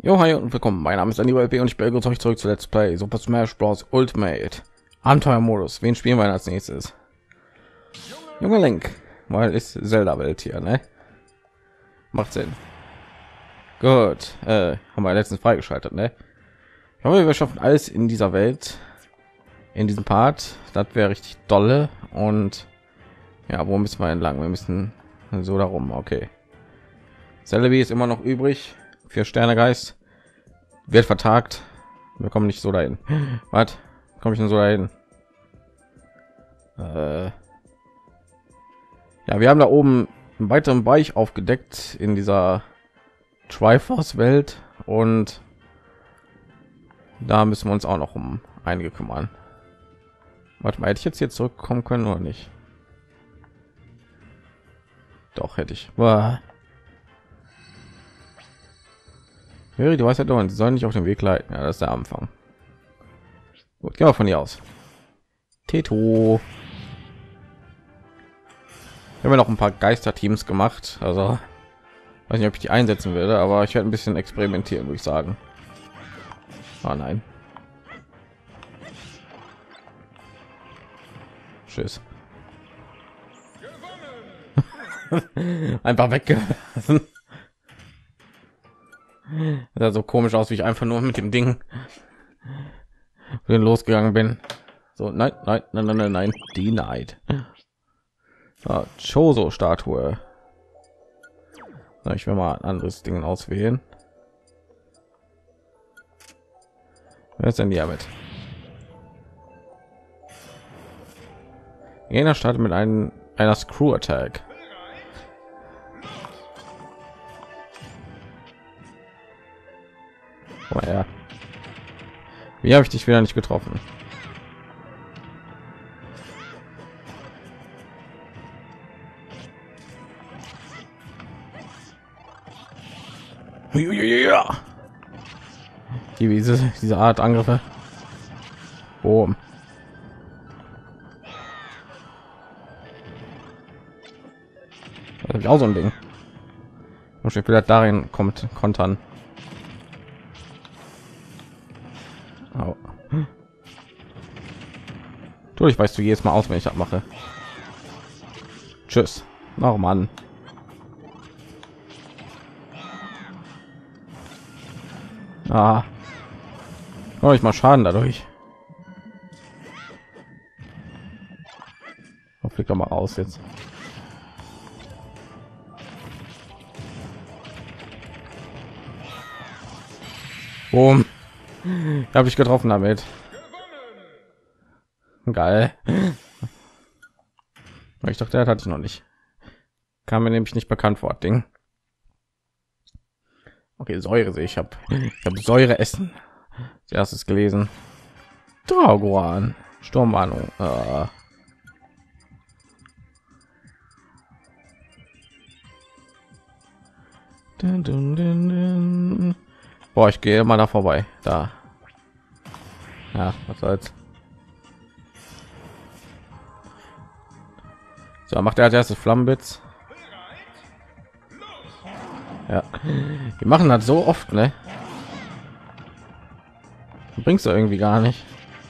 Jo, hi und willkommen. Mein Name ist Andy und ich begrüße euch zurück zu Let's Play Super Smash Bros. Ultimate Abenteuermodus. Wen spielen wir als nächstes? Junge Link, weil ist Zelda-Welt hier, ne? Macht Sinn. Gut, haben wir letztens freigeschaltet, ne? Ich hoffe, wir schaffen alles in dieser Welt, in diesem Part. Das wäre richtig dolle. Und ja, wo müssen wir entlang? Wir müssen so darum. Okay. Celebi ist immer noch übrig. 4 Sterne Geist wird vertagt. Wir kommen nicht so dahin. Was? Komme ich denn so dahin? Ja, wir haben da oben einen weiteren Bereich aufgedeckt in dieser Triforce Welt und da müssen wir uns auch noch um einige kümmern. Warte mal, hätte ich jetzt hier zurückkommen können oder nicht? Doch, hätte ich. Boah. Du weißt ja doch, sie sollen nicht auf den Weg leiten. Ja, das ist der Anfang. Gut, gehen wir von hier aus. Teto. Wir haben ja noch ein paar Geisterteams gemacht. Also, weiß nicht, ob ich die einsetzen werde, aber ich werde ein bisschen experimentieren, würde ich sagen. Oh nein. Tschüss. Einfach weggelassen. Das so komisch aus, wie ich einfach nur mit dem Ding losgegangen bin. So, nein, nein, nein, nein, nein, nein, denied. Ah, Chozo Statue. Ich will mal ein anderes Ding auswählen. Wer ist denn die mit? Jener startet mit einer Screw Attack. Oh ja. Wie habe ich dich wieder nicht getroffen? Ja. Diese Art Angriffe. Boom. Das ist auch so ein Ding. Und schon wieder darin kommt kontern. Oh. Du, ich weiß du jedes Mal aus, wenn ich das mache. Tschüss. Oh Mann. Ah. Oh, ich mal Schaden dadurch. Oh, flieg doch mal raus jetzt. Boom. Habe ich getroffen damit. Geil. Ich dachte, der hatte ich noch nicht. Kam mir nämlich nicht bekannt vor, Ding. Okay, Säure sehe ich. Habe Säure essen. Erstes gelesen. Dragoan. Sturmwarnung. Dun, dun, dun, dun. Boah, ich gehe mal da vorbei. Da. Ja, was soll's. So, macht er als erstes Flammenblitz. Ja, die machen das so oft, ne? Du bringst du irgendwie gar nicht.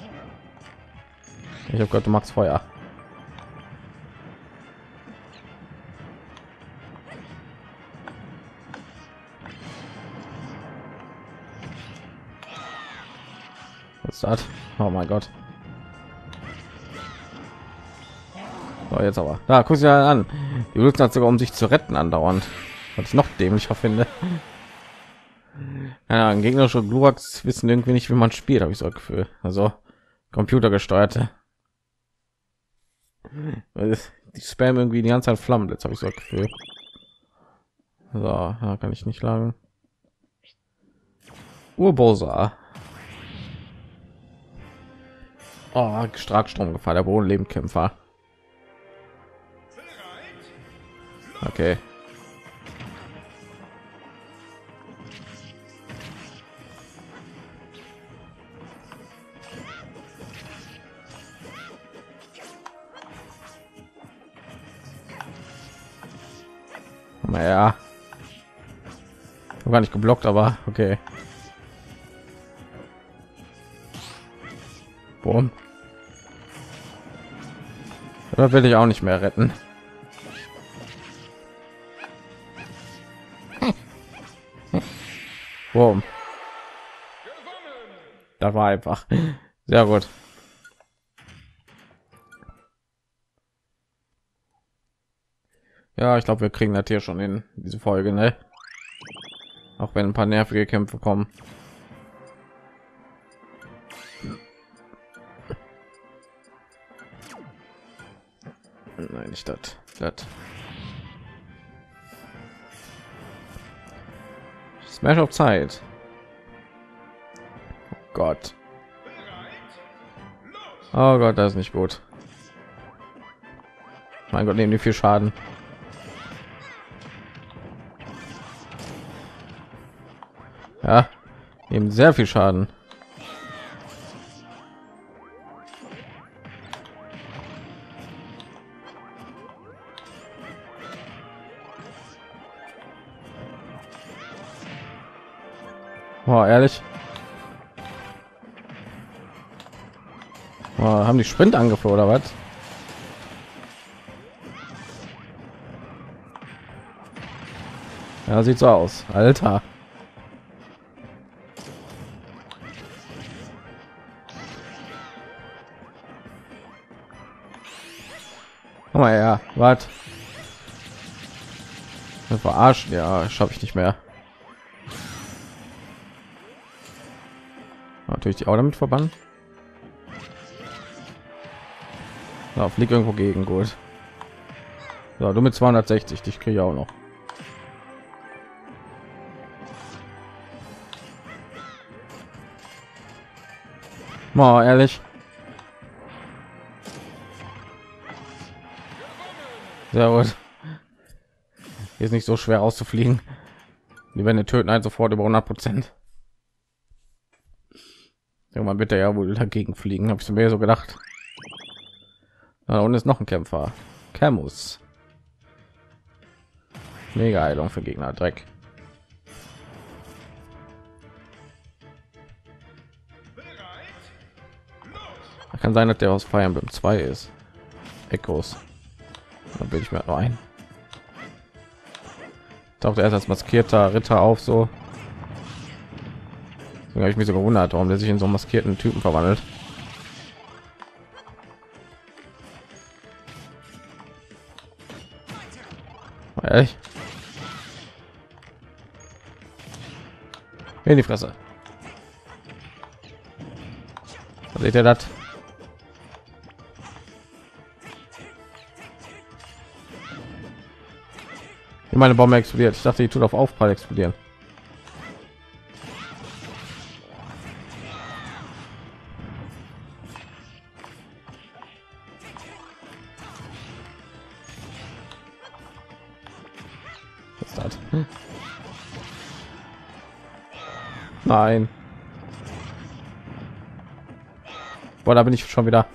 Ich habe gehört, du magst Feuer. Was ist das? Oh mein Gott. So, jetzt aber. Da, guck sie an. Die benutzen das sogar, um sich zu retten andauernd. Was ich noch dämlicher finde. Ja, gegnerische Gluaks wissen irgendwie nicht, wie man spielt, habe ich so ein Gefühl. Also computergesteuerte. Die spam irgendwie die ganze Zeit Flammen. Jetzt habe ich so ein Gefühl. So, da kann ich nicht lagen. Urbosa. Oh, Starkstromgefahr, der Bodenlebendkämpfer. Okay. Naja. Gar nicht geblockt, aber okay. Boom. Da will ich auch nicht mehr retten. Boom. Da war einfach sehr gut. Ja, ich glaube, wir kriegen das hier schon in diese Folge, ne? Auch wenn ein paar nervige Kämpfe kommen. Nein, nicht das. Smash auf Zeit. Oh Gott. Oh Gott, das ist nicht gut. Mein Gott, nehmen die viel Schaden. Ja, nehmen sehr viel Schaden. Wow, ehrlich. Wow, haben die Sprintangriffe oder was? Ja, sieht so aus, Alter. Komm mal her, was? Verarschen, ja, schaffe ich nicht mehr. Natürlich die auch damit verbannen. Ja, fliegt irgendwo gegen, gut. So, du mit 260, dich kriege ich auch noch. Mal ehrlich. Sehr gut. Hier ist nicht so schwer auszufliegen. Die werden töten halt sofort über 100%. Irgendwann wird er ja wohl dagegen fliegen, habe ich mir so gedacht. Und ist noch ein Kämpfer. Camus. Mega Heilung für Gegner. Dreck. Kann sein, dass der aus Fire Emblem 2 ist. Echos. Da bin ich mir noch ein. Taucht erst als maskierter Ritter auf, so. Deswegen habe ich mich so gewundert, warum der sich in so einen maskierten Typen verwandelt. Ehrlich? In die Fresse. Seht ihr das? Wie meine Bombe explodiert. Ich dachte, die tut auf Aufprall explodieren. Was ist das? Nein. Boah, da bin ich schon wieder.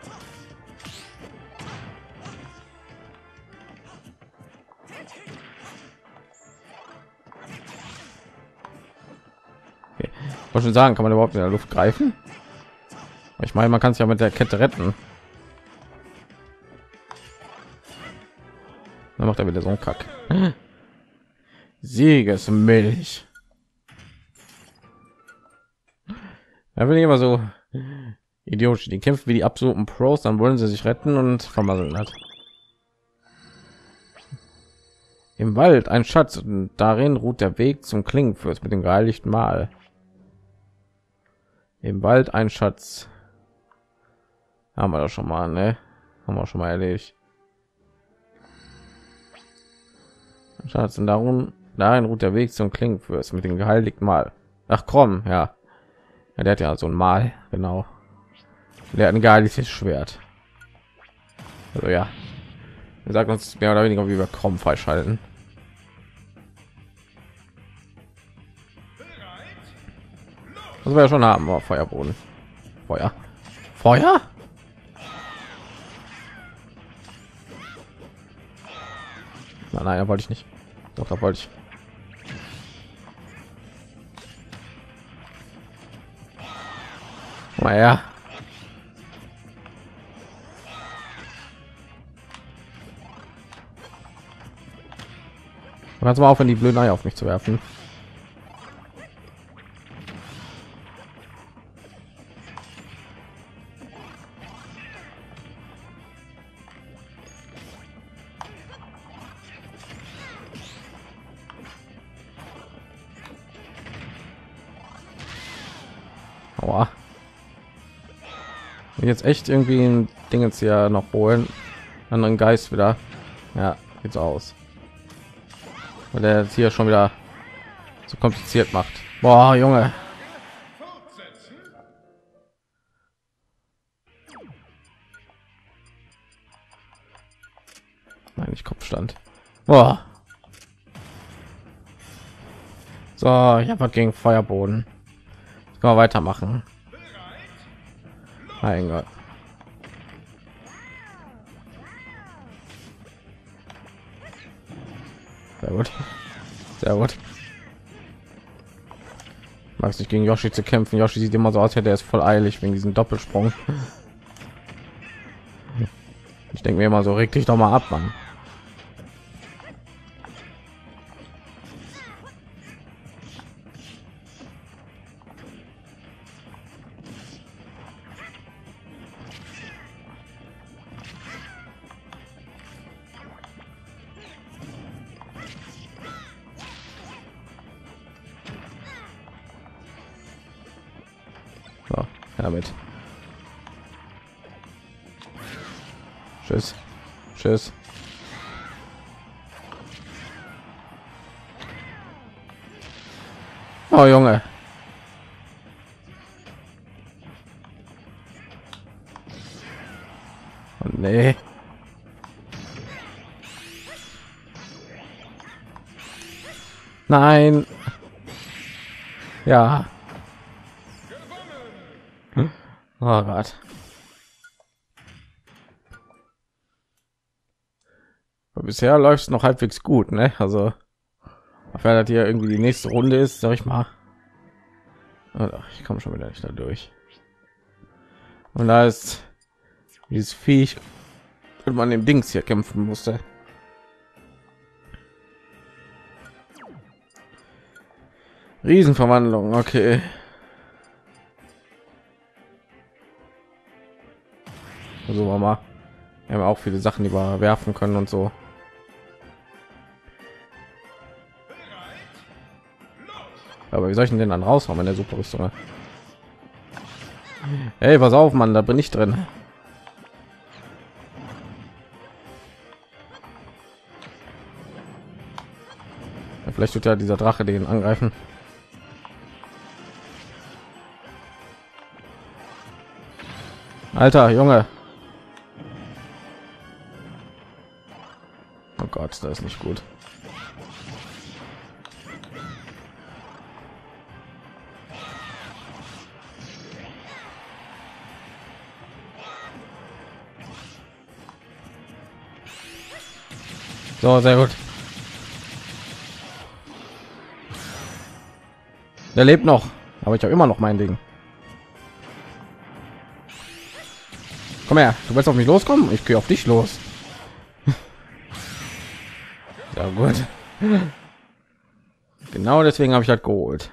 Okay. Ich wollte schon sagen, kann man überhaupt in der Luft greifen? Ich meine, man kann es ja mit der Kette retten. Dann macht er wieder so einen Kack. Siegesmilch. Da bin ich immer so idiotisch. Die kämpfen wie die absoluten Pros, dann wollen sie sich retten und vermasseln hat. Im Wald ein Schatz und darin ruht der Weg zum Klingenfürst mit dem geheiligten Mal. Im Wald ein Schatz. Haben wir das schon mal, ne? Haben wir schon mal erledigt. Schatz und darin ruht der Weg zum Klingenfürst mit dem geheiligten Mal. Ach komm, ja. Ja, der hat ja so ein Mal, genau. Der hat ein geheiligtes Schwert. Also ja, wir sagen uns mehr oder weniger, wie wir Krom freischalten. Das wir ja schon haben, aber Feuerboden. Feuer? Nein, da wollte ich nicht. Doch, da wollte ich. Kannst mal aufhören, die blöden Eier auf mich zu werfen. Aua. Jetzt echt irgendwie ein Ding jetzt hier noch holen, anderen Geist wieder. Ja, geht's aus, weil der jetzt hier schon wieder so kompliziert macht. Boah, Junge. Nein, nicht Kopfstand. Boah. So, ich habe was gegen Feuerboden. Jetzt können wir weitermachen. Mein Gott. Sehr gut. Sehr gut. Mag es nicht gegen Yoshi zu kämpfen. Yoshi sieht immer so aus, hätte er ist voll eilig wegen diesem Doppelsprung. Ich denke mir immer so, reg dich doch mal ab, Mann. So, damit. Tschüss. Tschüss. Oh, Junge. Oh, nee. Nein. Ja. Oh Gott. Aber bisher läuft es noch halbwegs gut, ne? Also, wenn das hier irgendwie die nächste Runde ist, sag ich mal. Ach, ich komme schon wieder nicht da durch. Und da ist dieses Viech, wenn man dem Dings hier kämpfen musste. Riesenverwandlung, okay. Also wir haben auch viele Sachen, die wir werfen können und so. Aber wie soll ich denn dann raushauen in der Superrüstung? Hey, pass auf, Mann, da bin ich drin. Ja, vielleicht wird ja dieser Drache den angreifen. Alter, Junge. Oh Gott, das ist nicht gut. So, sehr gut. Der lebt noch, aber ich habe immer noch mein Ding. Komm her, du willst auf mich loskommen? Ich gehe auf dich los. Ja gut. Genau deswegen habe ich das geholt.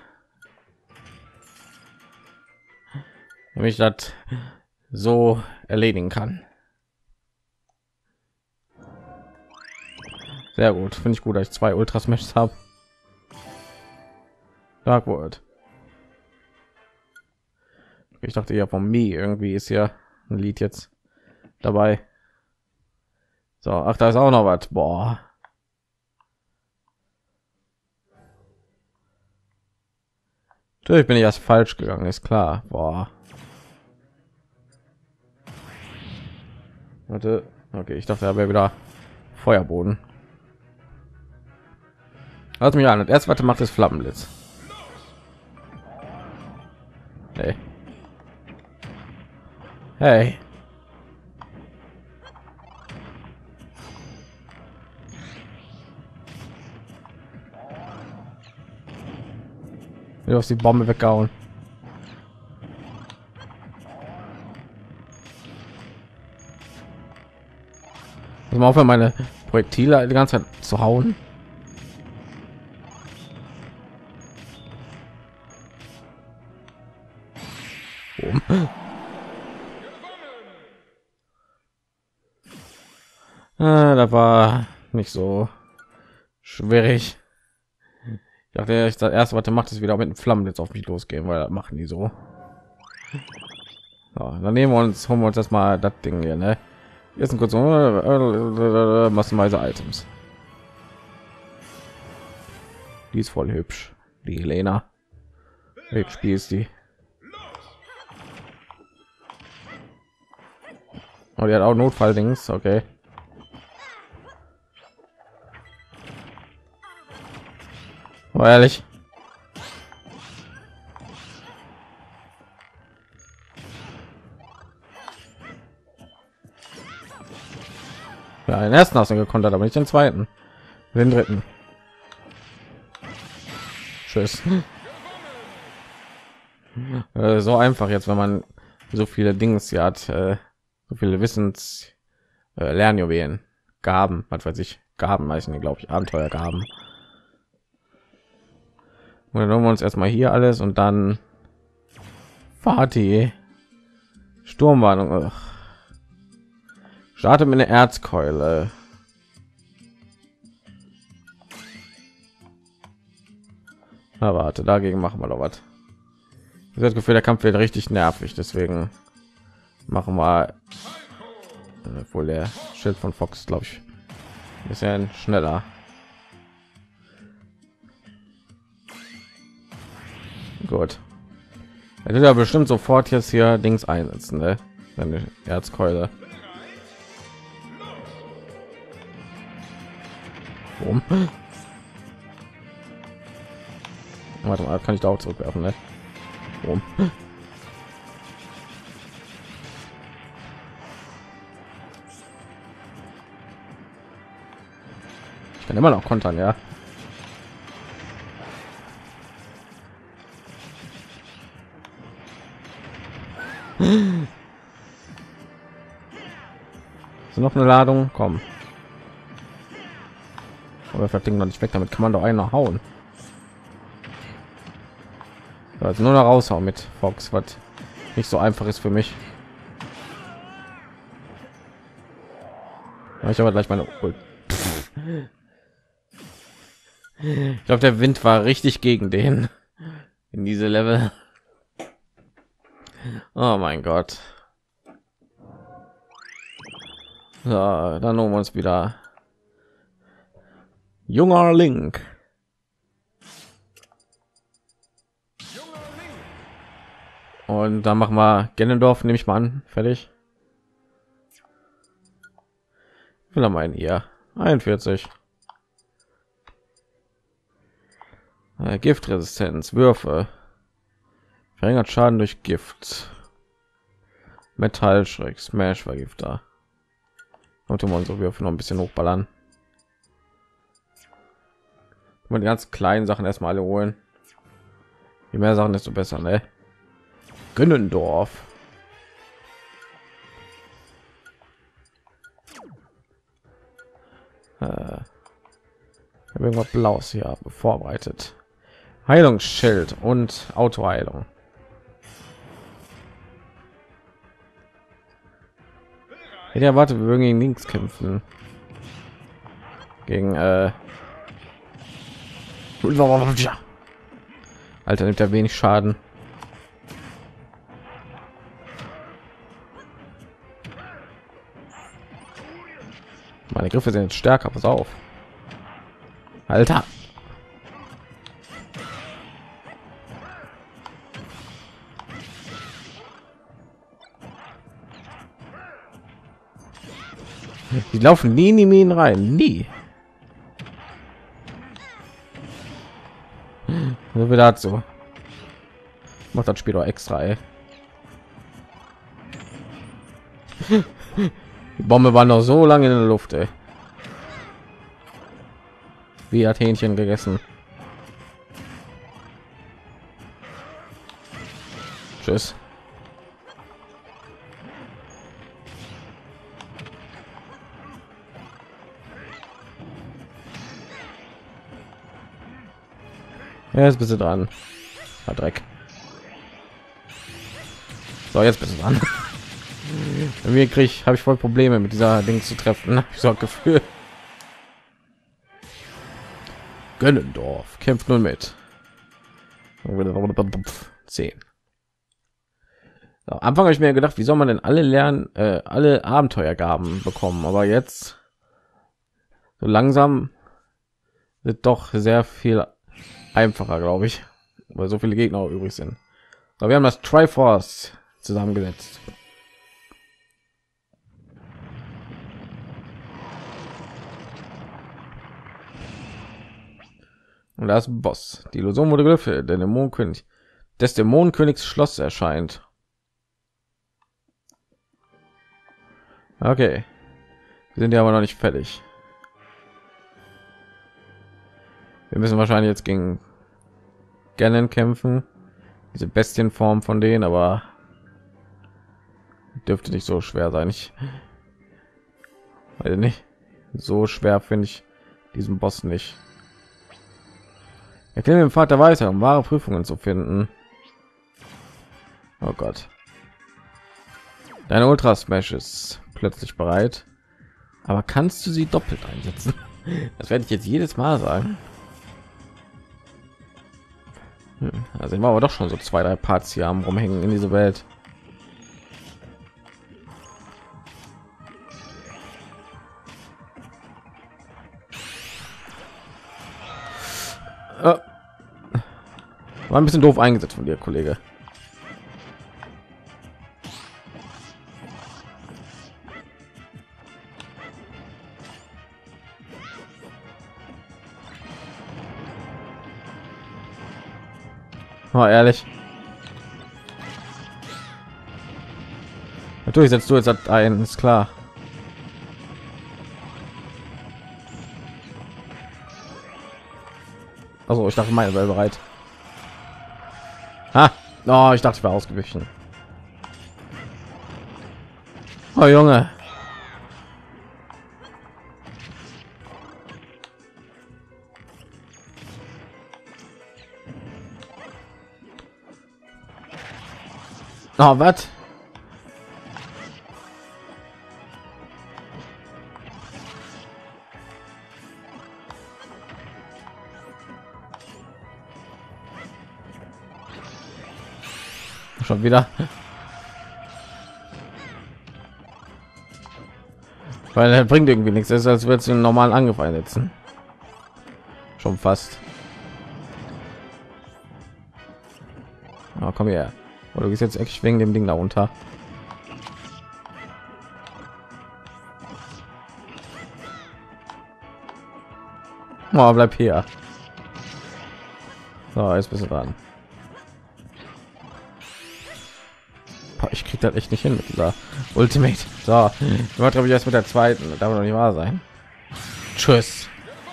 Damit ich das so erledigen kann. Sehr gut, finde ich gut, dass ich 2 Ultra Smash habe. Dark World. Ich dachte ja von mir irgendwie ist ja ein Lied jetzt dabei. So, ach, da ist auch noch was. Boah. Natürlich bin ich erst falsch gegangen, ist klar. Boah. Warte. Okay, ich dachte, er wäre wieder Feuerboden. Lass mich an. Und erst warte, macht es Flammenblitz. Hey. Hey. Du hast die Bombe weggehauen. Also mal aufhören, meine Projektile die ganze Zeit zu hauen. Da war nicht so schwierig. Ich dachte, das erste, was er macht, ist wieder mit den Flammen jetzt auf mich losgehen, weil das machen die so. Ja, dann holen wir uns das mal das Ding hier, ne? Jetzt ein kurz massenweise Items. Die ist voll hübsch, die Helena. Welches Spiel ist die? Oh, die hat auch Notfalldings, okay. Oh, ehrlich. Ja, den ersten hast du gekontert, aber nicht den zweiten. Den dritten. Tschüss. So einfach jetzt, wenn man so viele Dings hier hat, so viele Wissens Lernjuwelen, Gaben, was weiß ich, Gaben heißen die, glaube ich, Abenteuergaben. Und dann holen wir uns erstmal hier alles und dann Party, Sturmwarnung. Starte mit einer Erzkeule. Aber warte, dagegen machen wir doch was. Ich habe das Gefühl, der Kampf wird richtig nervig, deswegen machen wir wohl der Schild von Fox, glaube ich, ein bisschen schneller. Gut. Er wird ja bestimmt sofort jetzt hier Dings einsetzen, ne? Seine Erzkeule. Warum? Warte mal, kann ich da auch zurückwerfen, ne? Warum? Ich kann immer noch kontern, ja. Ist noch eine Ladung? Komm. Aber das Ding noch nicht weg, damit kann man doch einer hauen. Also nur noch raushauen mit Fox, was nicht so einfach ist für mich. Ich aber gleich meine Ich glaube, der Wind war richtig gegen den in diese Level. Oh mein Gott. So, dann holen wir uns wieder junger Link. Und dann machen wir Gennendorf, nehme ich mal an, fertig. Will er meinen hier 41. Giftresistenz, Würfe, verringert Schaden durch Gift, Metallschreck, Smash Vergifter. Und wir unsere Würfe noch ein bisschen hochballern. Und die ganz kleinen Sachen erstmal alle holen. Je mehr Sachen, desto besser, ne? Gönnendorf. Irgendwas Blaues hier vorbereitet. Heilungsschild und Autoheilung. Ich erwarte, wir würden gegen links kämpfen. Gegen Alter, nimmt er wenig Schaden. Meine Griffe sind jetzt stärker, pass auf. Alter. Die laufen nie in die Minen rein, nie. So wie dazu. Macht das Spiel doch extra, ey. Die Bombe war noch so lange in der Luft, ey. Wie hat Hähnchen gegessen. Tschüss. Ja, jetzt bist du dran. Dreck. So, jetzt bist du dran. Mir habe ich voll Probleme mit dieser Ding zu treffen. Ich so ein Gefühl. Gönnendorf kämpft nun mit 10. Am Anfang habe ich mir gedacht, wie soll man denn alle Abenteuergaben bekommen, aber jetzt so langsam wird doch sehr viel einfacher, glaube ich, weil so viele Gegner übrig sind. Aber wir haben das Triforce zusammengesetzt. Und da ist ein Boss. Die Illusion wurde gelüftet. Der Dämonenkönig des Dämonenkönigs Schloss erscheint. Okay, wir sind ja aber noch nicht fertig. Wir müssen wahrscheinlich jetzt gegen Ganon kämpfen, diese Bestienform von denen, aber dürfte nicht so schwer sein. Ich weiß nicht, so schwer finde ich diesen Boss nicht. Erkläre dem Vater weiter, um wahre Prüfungen zu finden. Oh Gott, deine Ultra Smash ist plötzlich bereit, aber kannst du sie doppelt einsetzen? Das werde ich jetzt jedes Mal sagen. Da sind wir aber doch schon so 2-3 Parts hier am rumhängen in diese Welt. War ein bisschen doof eingesetzt von dir, Kollege. Oh, ehrlich. Natürlich setzt du jetzt ein, ist klar. Also ich dachte, meine wäre bereit. Ha! Oh, ich dachte, ich war ausgewichen. Oh Junge. Oh, was? Schon wieder. Weil er bringt irgendwie nichts. Es ist, als würde es einen normalen Angriff einsetzen. Schon fast. Oh, komm her. Oh, du gehst jetzt echt wegen dem Ding da runter. Oh, bleib hier. So, jetzt bist du dran. Ich krieg das echt nicht hin mit dieser Ultimate. So, ich glaube ich erst mit der zweiten. Das darf doch nicht wahr sein. Tschüss.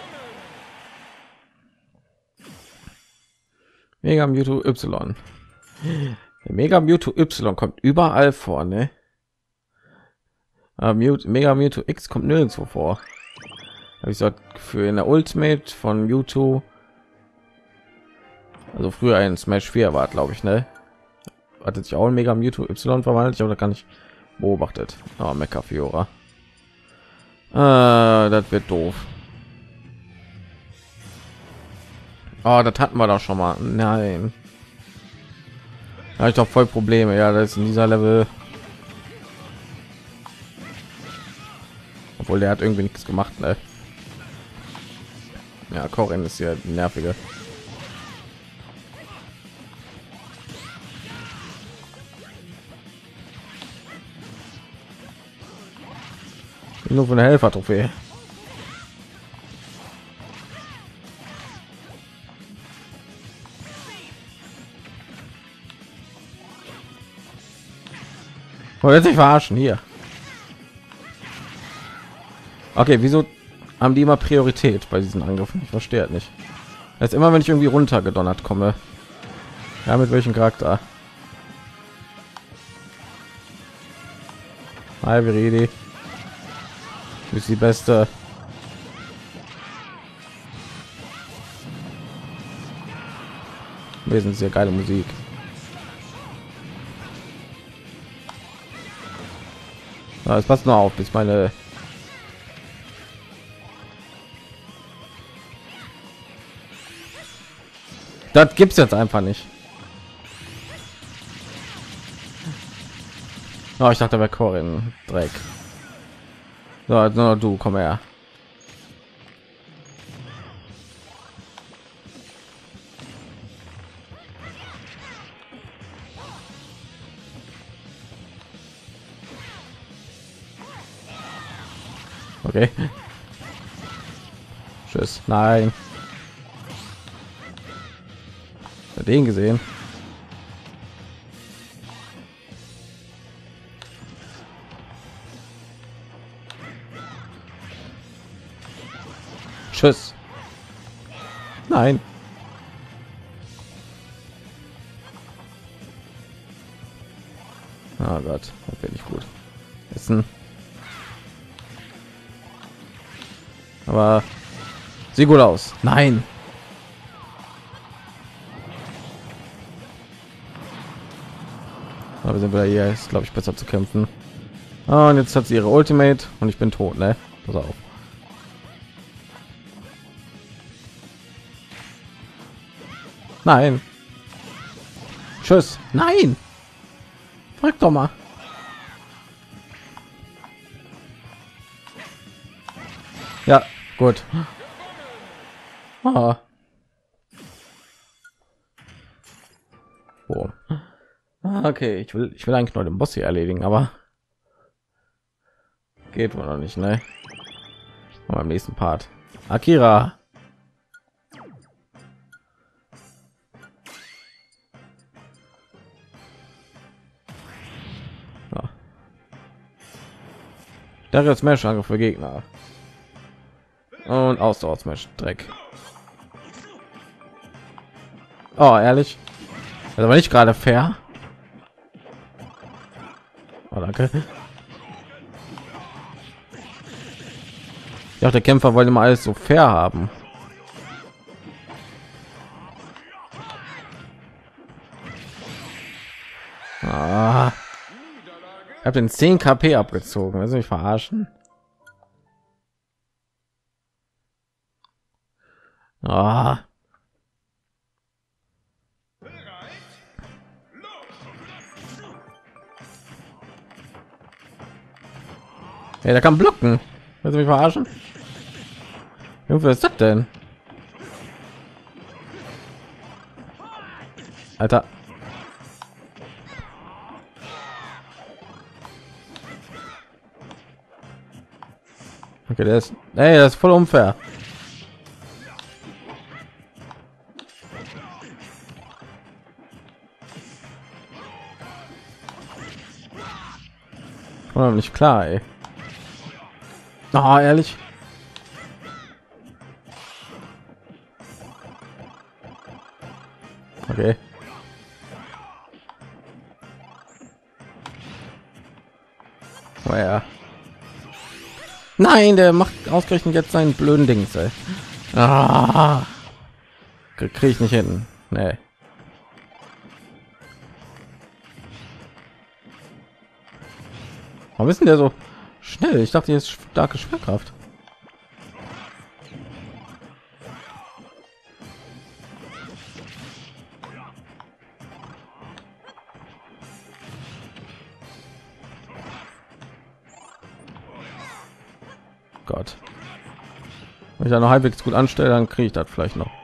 Mega Mewtwo Y. Der Mega Mewtwo Y kommt überall vor, ne? Mega Mewtwo X kommt nirgendwo vor. Habe ich so für in der Ultimate von Mewtwo. Also früher ein Smash 4 war, glaube ich, ne? Hat sich auch ein Mega Mewtwo Y verwandelt, ich habe da gar nicht beobachtet. Oh, Mecha Fiora. Das wird doof. Oh, das hatten wir doch schon mal. Nein. Da habe ich doch voll Probleme. Ja, das ist in dieser Level. Obwohl der hat irgendwie nichts gemacht, ne? Ja, Korin ist ja die nervige. Nur von der Helfer-Trophäe. Wollt sich verarschen hier? Okay, wieso haben die immer Priorität bei diesen Angriffen? Ich verstehe nicht. Jetzt immer, wenn ich irgendwie runtergedonnert komme. Ja, mit welchem Charakter? Hi, Viridi. Du bist die Beste. Wesentlich sehr geile Musik. Es passt nur auf, bis meine das gibt's jetzt einfach nicht. Oh, ich dachte, bei Corin Dreck. So, no, du komm her. Okay. Tschüss. Nein. Den gesehen. Tschüss. Nein. Oh Gott, das bin ich gut. Essen. Aber sieht gut aus. Nein. Aber sind wir hier, ist glaube ich besser zu kämpfen. Oh, und jetzt hat sie ihre Ultimate und ich bin tot, ne? Pass auf. Nein. Tschüss. Nein. Frag doch mal. Ja, gut. Ah. Oh. Okay, ich will eigentlich nur den Boss hier erledigen, aber geht wohl noch nicht, ne? Beim nächsten Part. Akira. Ja. Der jetzt Smash Angriff für Gegner und Ausdauer Smash Dreck. Oh, ehrlich, das war nicht gerade fair. Oh, danke. Ja, der Kämpfer wollte mal alles so fair haben. Ah. Ich habe den 10 KP abgezogen. Also mich verarschen. Ah. Ja, der kann blocken. Willst du mich verarschen? Was ist das denn? Alter. Okay, der ist, ey, das ist voll unfair. Komm nicht klar, ey. Ah, ehrlich. Okay. Oh ja. Nein, der macht ausgerechnet jetzt seinen blöden Dings, ey. Ah. Krieg ich nicht hin. Nee. Warum ist denn der so schnell? Ich dachte, jetzt starke Schwerkraft. Gott. Wenn ich da noch halbwegs gut anstelle, dann kriege ich das vielleicht noch.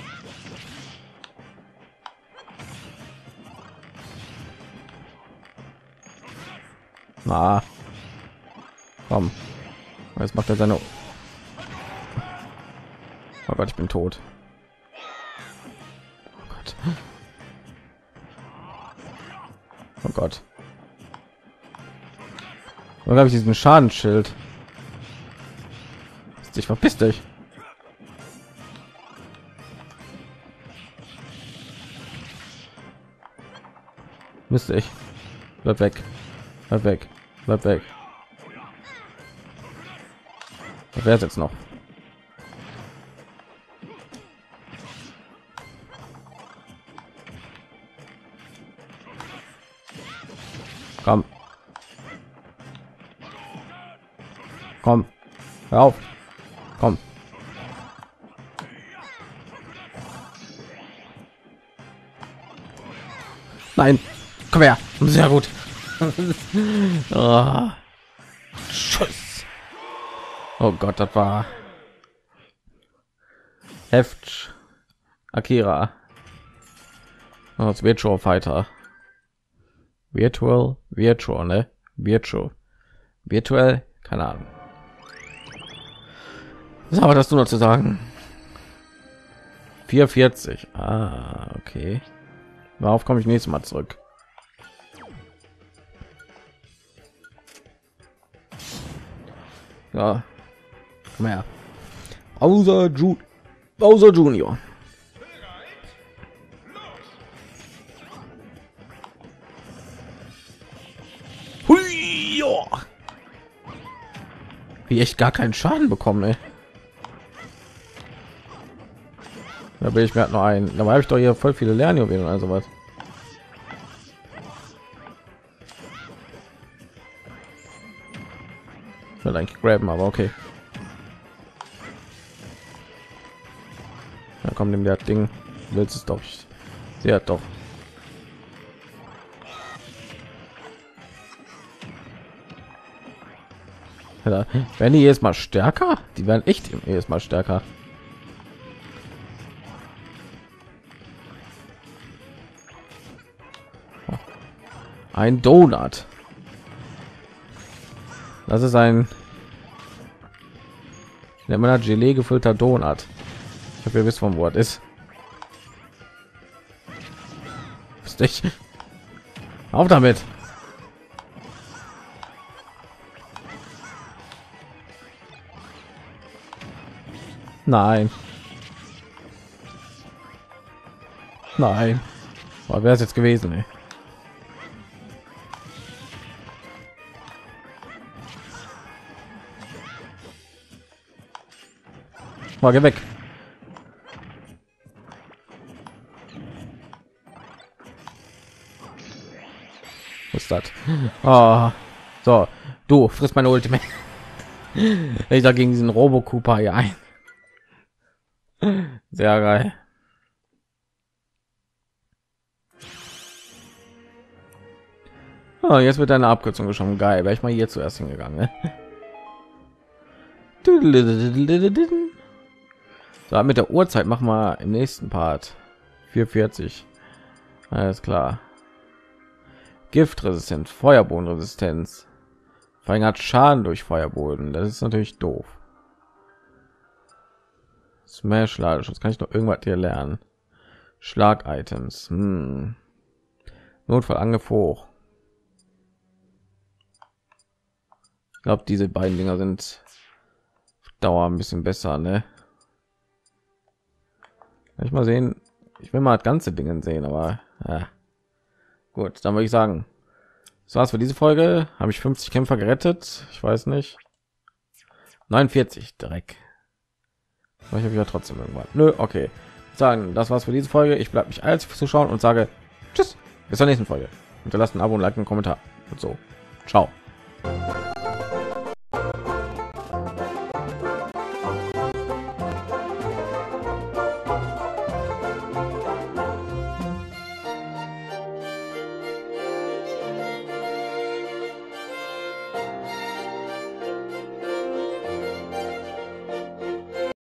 Na, komm. Jetzt macht er seine. Oh Gott, ich bin tot. Oh Gott. Oh Gott. Wo habe ich diesen Schadensschild? Ich verpiss dich. Mist, ich. Bleib weg. Bleib weg. Bleib weg. Wer ist jetzt noch? Komm. Komm, hör auf. Komm. Nein, komm her. Sehr gut. Oh. Tschüss. Oh Gott, das war Heft. Akira. Oh, das Virtual Fighter. Virtual, ne? Virtuell, keine Ahnung. Was aber das nur noch zu sagen? 44. Ah, okay. Darauf komme ich nächstes Mal zurück. Ja, komm her. Bowser Junior. Hui, ja. Wie echt gar keinen Schaden bekommen, ey. Da will ich mir halt noch ein. Dabei habe ich doch hier voll viele Lernjuwelen und also was. Ich will eigentlich graben, aber okay. Da kommt dem das Ding. Du willst es doch. Sie hat doch. Ja, werden die jetzt mal stärker? Die werden echt jedes Mal stärker. Ein Donut. Das ist ein der meiner Gelee gefüllter Donut. Ich habe ja wisst vom Wort ist. Ist dich. Auf damit. Nein. Nein. Wäre es jetzt gewesen, ey. Mal geh weg. Was ist das? Oh. So, du frisst meine Ultimate. Ich da gegen diesen Robo Cooper hier ein. Sehr geil. Oh, jetzt wird eine Abkürzung geschoben. Geil. Wäre ich mal hier zuerst hingegangen. Ne? So, mit der Uhrzeit machen wir im nächsten Part 440. Alles klar. Giftresistent, Feuerbodenresistenz. Verringert Schaden durch Feuerboden. Das ist natürlich doof. Smash Ladeschutz. Kann ich noch irgendwas hier lernen? Schlag-Items. Notfallangriff hoch. Ich glaube, diese beiden Dinger sind auf Dauer ein bisschen besser, ne? Ich mal sehen. Ich will mal das ganze Dingen sehen, aber ja. Gut, dann würde ich sagen, das war's für diese Folge. Habe ich 50 Kämpfer gerettet? Ich weiß nicht. 49 Dreck. Ich habe ja trotzdem irgendwann. Nö, okay. Sagen, das war's für diese Folge. Ich bleibe mich als zuschauen und sage tschüss. Bis zur nächsten Folge. Hinterlasst ein Abo und Like, einen Kommentar und so. Ciao.